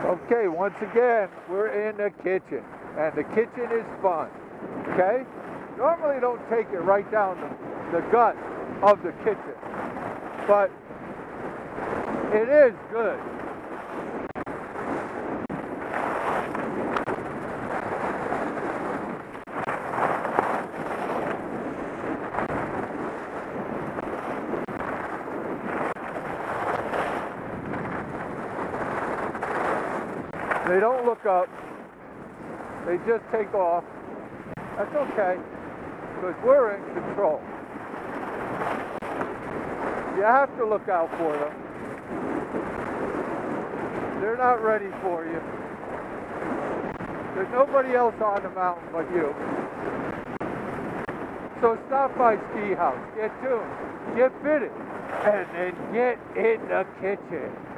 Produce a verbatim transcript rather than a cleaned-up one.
Okay, once again, we're in the kitchen, and the kitchen is fun, okay? Normally don't take it right down the, the gut of the kitchen, but it is good. They don't look up, they just take off. That's okay, because we're in control. You have to look out for them. They're not ready for you. There's nobody else on the mountain but you. So stop by Ski House, get tuned, get fitted, and then get in the kitchen.